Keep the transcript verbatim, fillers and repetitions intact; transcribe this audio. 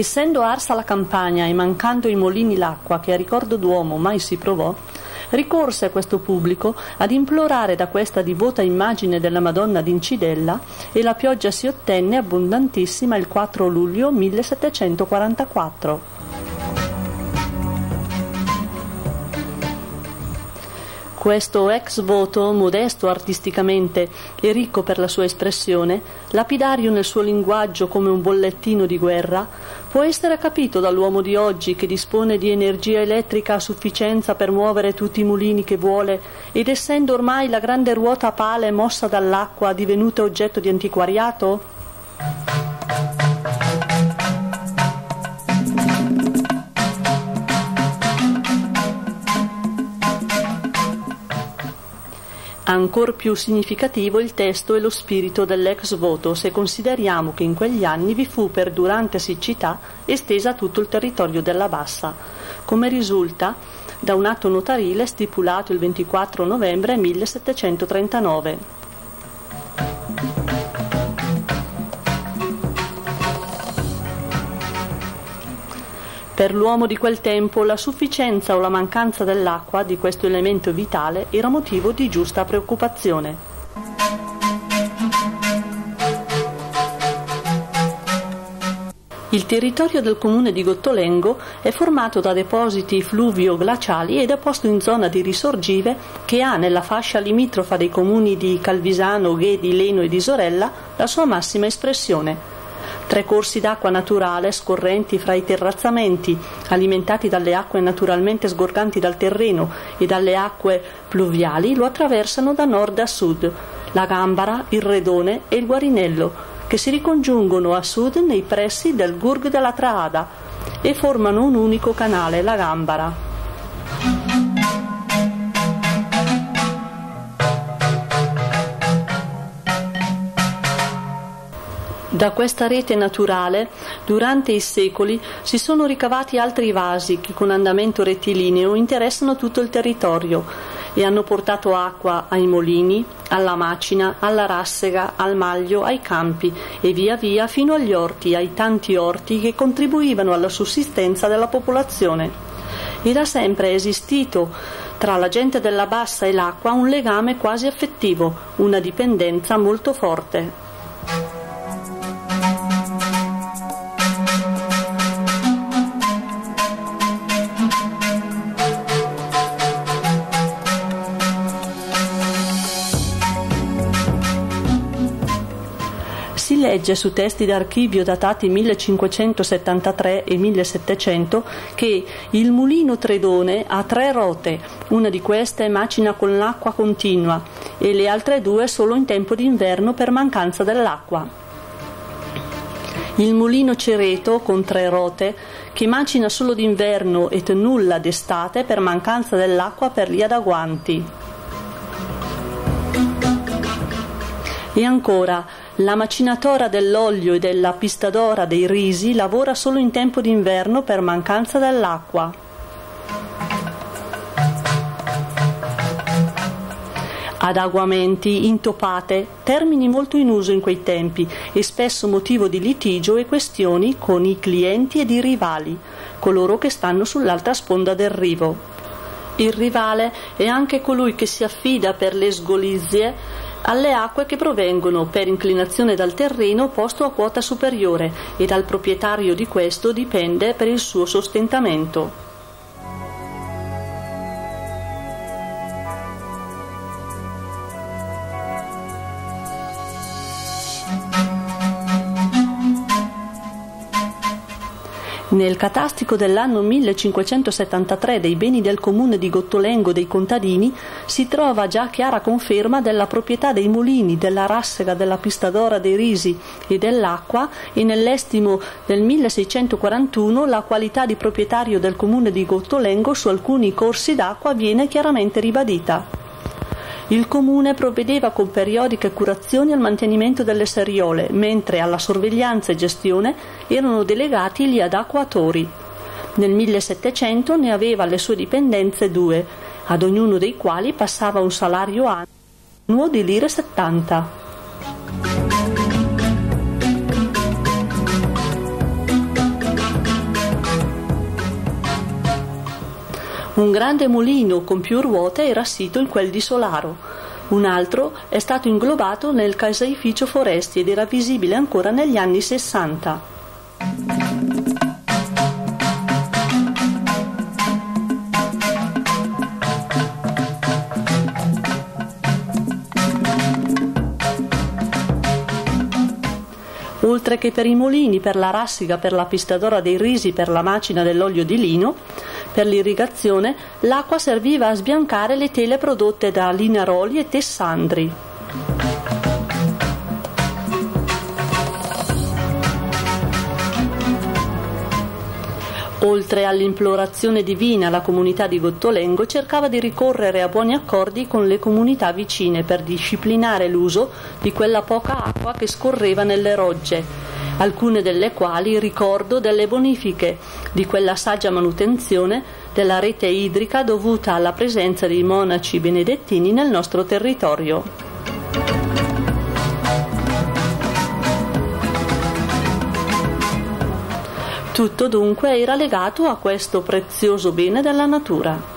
Essendo arsa la campagna e mancando ai mulini l'acqua che a ricordo d'uomo mai si provò, ricorse a questo pubblico ad implorare da questa divota immagine della Madonna d'Incidella e la pioggia si ottenne abbondantissima il quattro luglio millesettecentoquarantaquattro. Questo ex voto, modesto artisticamente e ricco per la sua espressione, lapidario nel suo linguaggio come un bollettino di guerra, può essere capito dall'uomo di oggi che dispone di energia elettrica a sufficienza per muovere tutti i mulini che vuole ed essendo ormai la grande ruota a pale mossa dall'acqua divenuta oggetto di antiquariato? Ancor più significativo il testo e lo spirito dell'ex voto se consideriamo che in quegli anni vi fu per durante siccità estesa a tutto il territorio della Bassa, come risulta da un atto notarile stipulato il ventiquattro novembre millesettecentotrentanove. Per l'uomo di quel tempo la sufficienza o la mancanza dell'acqua, di questo elemento vitale, era motivo di giusta preoccupazione. Il territorio del comune di Gottolengo è formato da depositi fluvio-glaciali ed è posto in zona di risorgive che ha nella fascia limitrofa dei comuni di Calvisano, Ghedi, Leno e Isorella la sua massima espressione. Tre corsi d'acqua naturale scorrenti fra i terrazzamenti, alimentati dalle acque naturalmente sgorganti dal terreno e dalle acque pluviali, lo attraversano da nord a sud, la Gambara, il Redone e il Guarinello, che si ricongiungono a sud nei pressi del Gurg della Traada e formano un unico canale, la Gambara. Da questa rete naturale, durante i secoli, si sono ricavati altri vasi che con andamento rettilineo interessano tutto il territorio e hanno portato acqua ai molini, alla macina, alla rassega, al maglio, ai campi e via via fino agli orti, ai tanti orti che contribuivano alla sussistenza della popolazione. E da sempre è esistito tra la gente della Bassa e l'acqua un legame quasi affettivo, una dipendenza molto forte. Si legge su testi d'archivio datati millecinquecentosettantatré e millesettecento che il mulino Tredone ha tre rote, una di queste macina con l'acqua continua e le altre due solo in tempo d'inverno per mancanza dell'acqua. Il mulino Cereto con tre rote che macina solo d'inverno et nulla d'estate per mancanza dell'acqua per gli adaguanti. E ancora la macinatora dell'olio e della pistadora dei risi lavora solo in tempo d'inverno per mancanza dell'acqua. Adaguamenti, intopate, termini molto in uso in quei tempi e spesso motivo di litigio e questioni con i clienti ed i rivali, coloro che stanno sull'altra sponda del rivo. Il rivale è anche colui che si affida per le sgolizie alle acque che provengono per inclinazione dal terreno posto a quota superiore e dal proprietario di questo dipende per il suo sostentamento. Nel catastico dell'anno millecinquecentosettantatré dei beni del comune di Gottolengo dei contadini si trova già chiara conferma della proprietà dei mulini, della rassega, della pistadora dei risi e dell'acqua e nell'estimo del milleseicentoquarantuno la qualità di proprietario del comune di Gottolengo su alcuni corsi d'acqua viene chiaramente ribadita. Il comune provvedeva con periodiche curazioni al mantenimento delle seriole, mentre alla sorveglianza e gestione erano delegati gli adaquatori. Nel millesettecento ne aveva alle sue dipendenze due, ad ognuno dei quali passava un salario annuo di lire settanta. Un grande mulino con più ruote era sito in quel di Solaro. Un altro è stato inglobato nel caseificio Foresti ed era visibile ancora negli anni sessanta. Oltre che per i mulini, per la rassiga, per la pistadora dei risi, per la macina dell'olio di lino, per l'irrigazione, l'acqua serviva a sbiancare le tele prodotte da Linaroli e Tessandri. Oltre all'implorazione divina, la comunità di Gottolengo cercava di ricorrere a buoni accordi con le comunità vicine per disciplinare l'uso di quella poca acqua che scorreva nelle rogge, alcune delle quali ricordo delle bonifiche, di quella saggia manutenzione della rete idrica dovuta alla presenza dei monaci benedettini nel nostro territorio. Tutto dunque era legato a questo prezioso bene della natura.